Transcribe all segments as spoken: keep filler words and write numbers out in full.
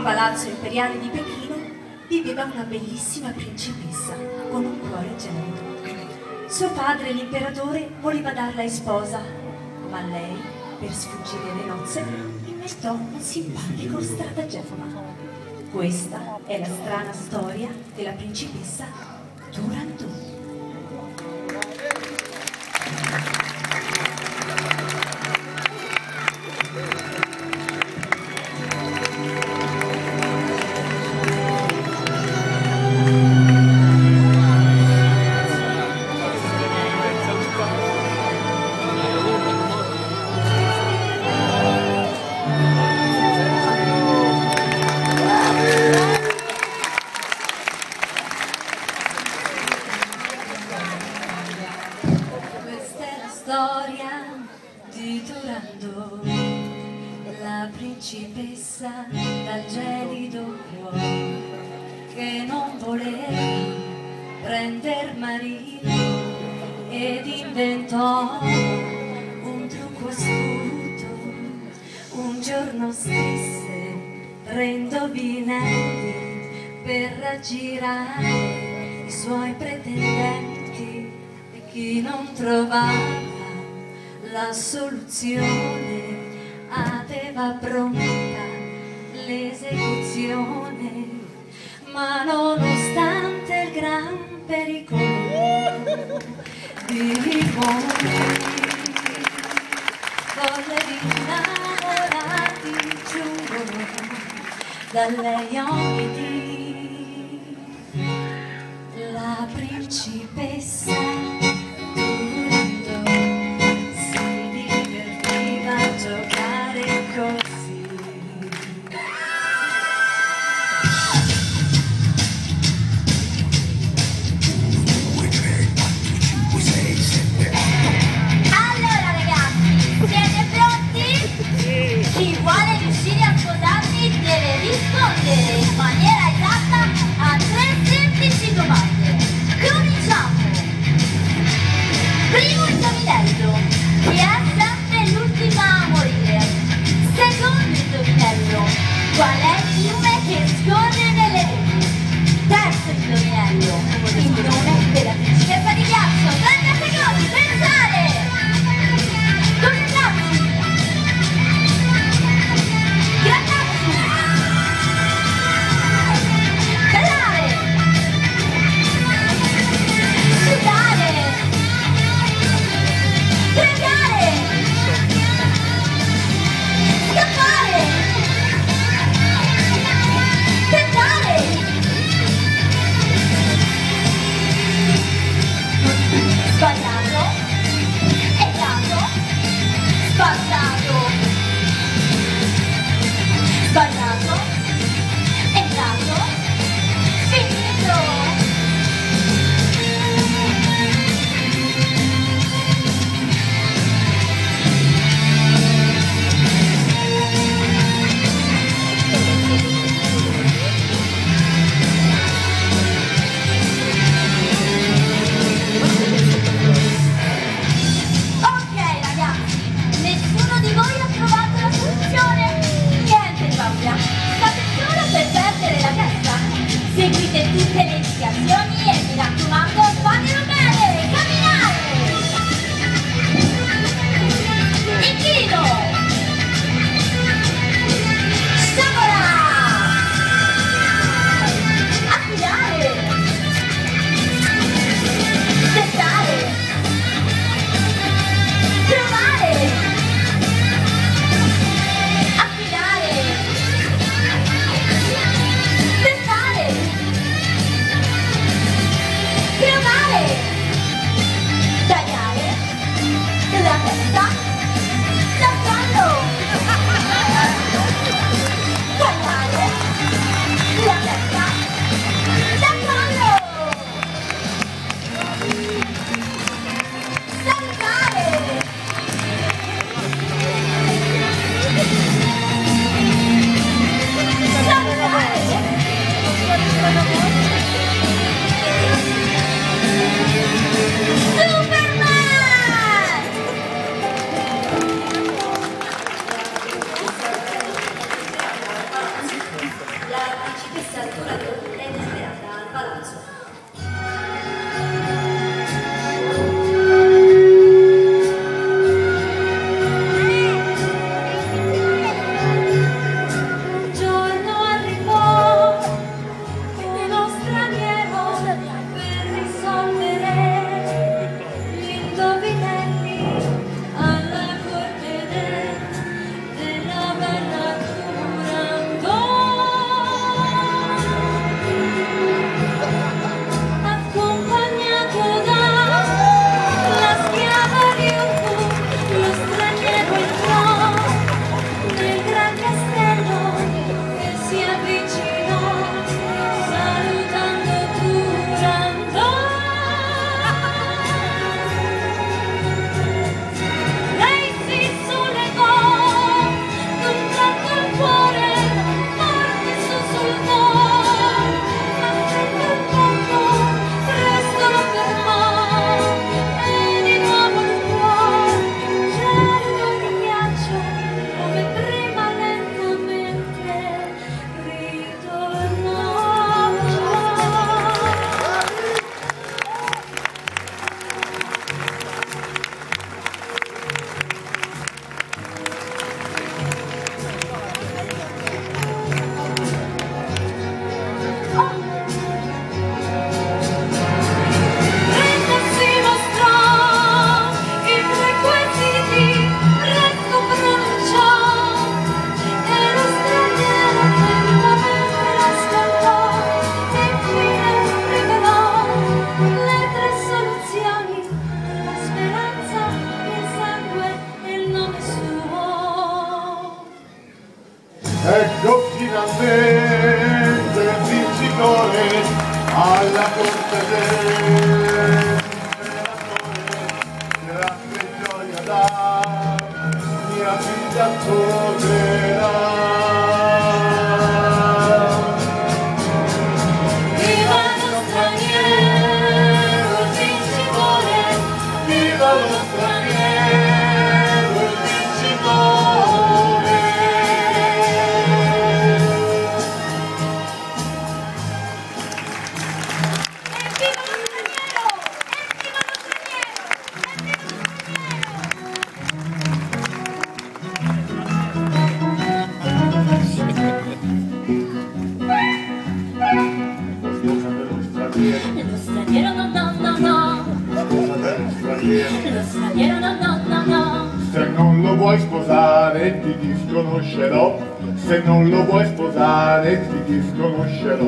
palazzo imperiale di Pechino viveva una bellissima principessa con un cuore gelido. Suo padre, l'imperatore, voleva darla in sposa, ma lei, per sfuggire alle nozze, inventò un simpatico stratagemma. Questa è la strana storia della principessa Turandot. Storia di Turandot, la principessa dal gelido cuore che non voleva prender marito ed inventò un trucco astuto. Un giorno scrisse tre indovinelli per raggirare i suoi pretendenti, e chi non trovava la soluzione aveva pronta l'esecuzione. Ma nonostante il gran pericolo di limoni, volle di innamorati giungono da lei ogni dì. La principessa in maniera esatta a tre semplici domande. Cominciamo! Primo indovinello: chi è sempre l'ultima a morire? Secondo indovinello: qual è il fiume che scorre nelle nevi? Terzo indovinello: il nome della principessa di ghiaccio. trenta secondi, pensare! Concentrarsi! Grattarsi! Seguite tutte le indicazioni e mi raccomando, fatelo bene! Camminare! Inchino! Sciabola! Affidare! Testare! Provare! Affidare! Testare! Provare! alla corte dell'imperatore, grande gioia da mia figlia tornerà. Viva lo straniero, il vincitore, Viva lo straniero, il vincitore. Lo straniero no no no no, lo straniero no no no no. Se non lo vuoi sposare ti disconoscerò, se non lo vuoi sposare ti disconoscerò.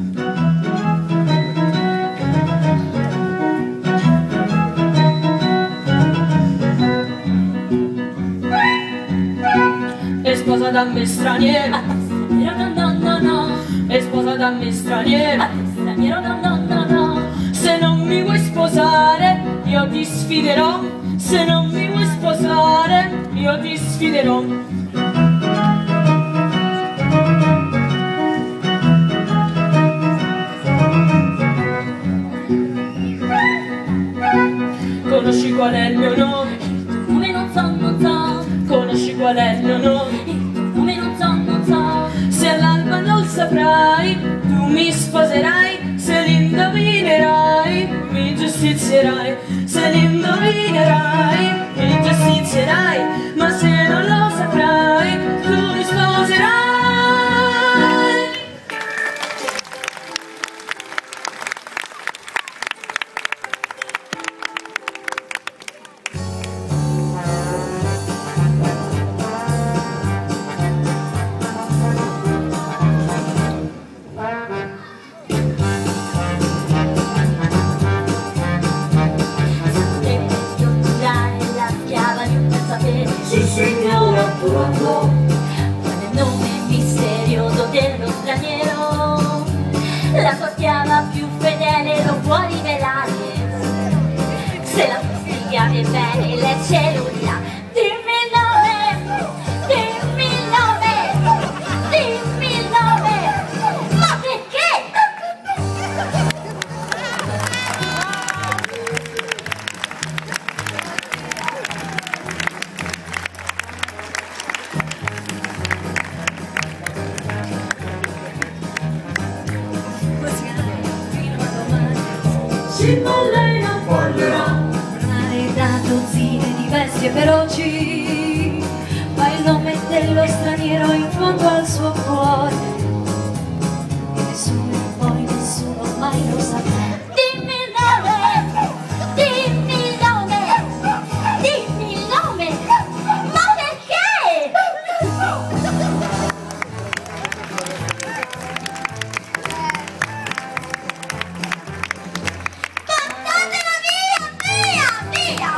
È sposa da me straniero, Straniero no no no no, è sposa da me straniero. straniero no no no no. Se non mi vuoi sposare, io ti sfiderò. Se non mi vuoi sposare, io ti sfiderò. Conosci qual è il mio nome? Come non so non so, Conosci qual è il mio nome? come non so non so. Se all'alba non saprai, tu mi sposerai. Se l'indovinerai, mi giustizierai. Se l'indovinerai, mi giustizierai. Ma se non lo saprai, tu mi sposerai. Se signora pronto, Qual è il nome misterioso dello straniero? La sua schiava più fedele lo può rivelare. Se la postighiate bene, lei ce lo dirà. Dimmi il nome, dimmi il nome, dimmi il nome. Ma perché? Sì, ma lei non parlerà. Mare da dozzine di bestie feroci, ma il nome dello straniero in fondo al suo cuore, e nessuno, poi nessuno mai lo saprà. Dimmi il nome, dimmi il nome, dimmi il nome. Ma perché? Portatela via, via, via!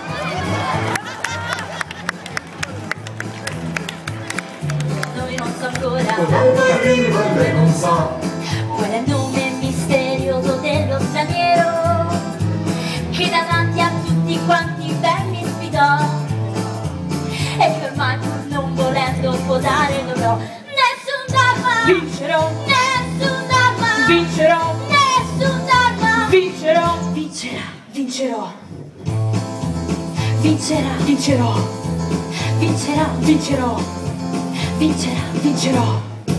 Noi non so ancora quando arriva lei non sa. qual è il nome misterioso dello straniero che davanti a tutti quanti ben mi sfidò e che ormai pur non volendo sposare dovrò. Nessun dharma, Vincerò, nessun dharma, vincerò, nessun dharma. vincerò, vincerà, vincerò, Vincerà, vincerò, vincerà, vincerò, vincerà. vincerò.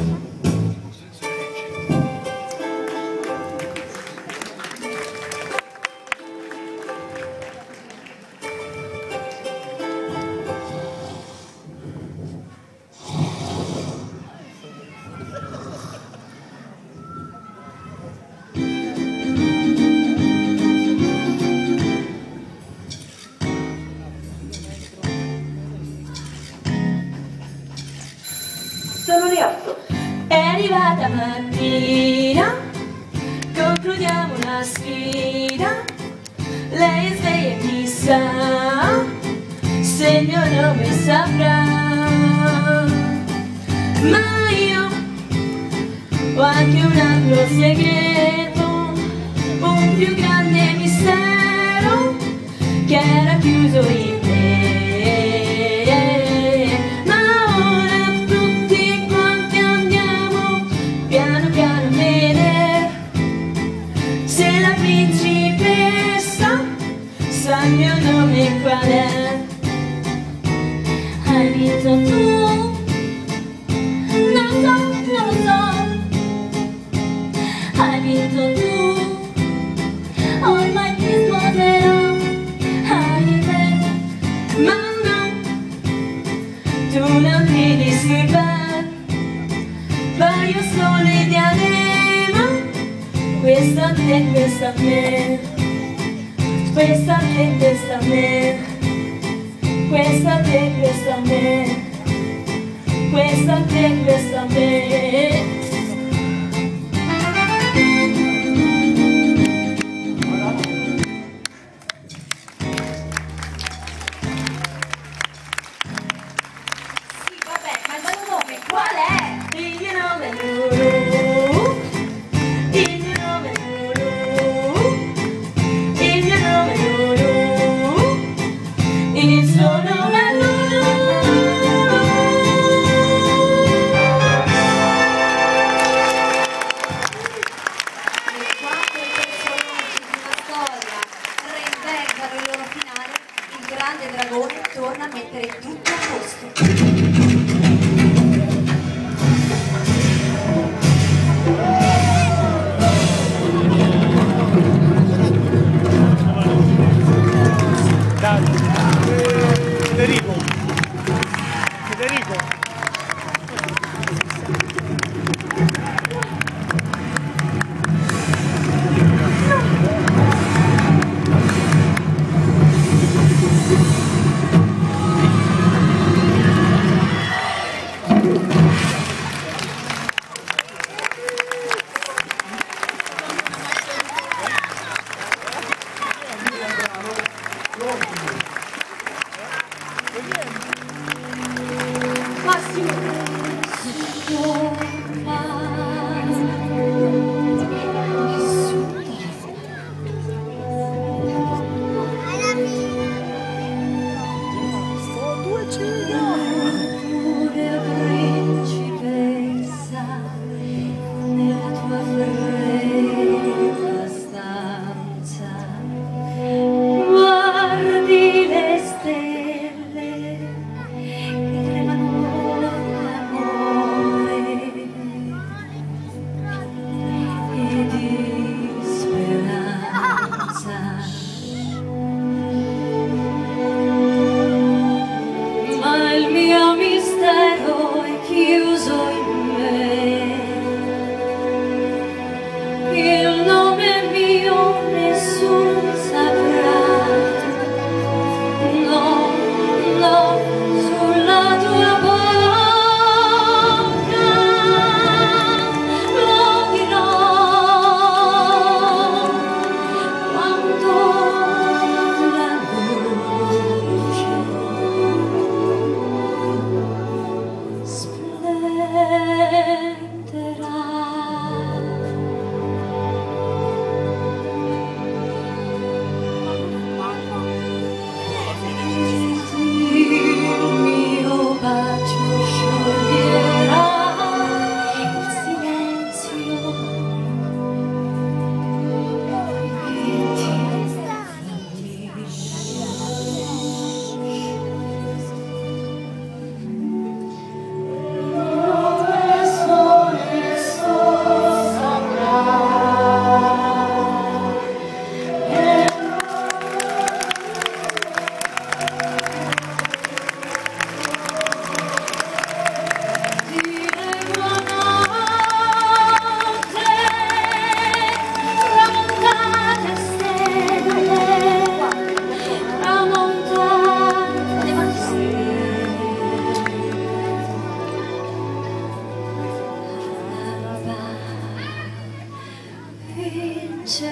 Sono le otto. È arrivata mattina, concludiamo una sfida. Lei è sveglia e mi sa se il mio nome saprà. Ma io ho anche un altro segreto chiuso in me, ma ora tutti quanti andiamo piano piano a vedere se la principessa sa il mio nome qual è. Hai vinto tu, non lo so, non lo so. Hai vinto tu, ormai ti sposerò, ahimè. Ma no, tu non ti disturbar, voglio solo il diadema, questo a te, questo a me, questo a te, questo a me, questo a te, questo a me, questo a te, questo a me. Torna a mettere tutto a posto. Federico Federico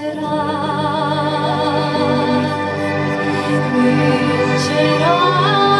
vincerà, vincerà.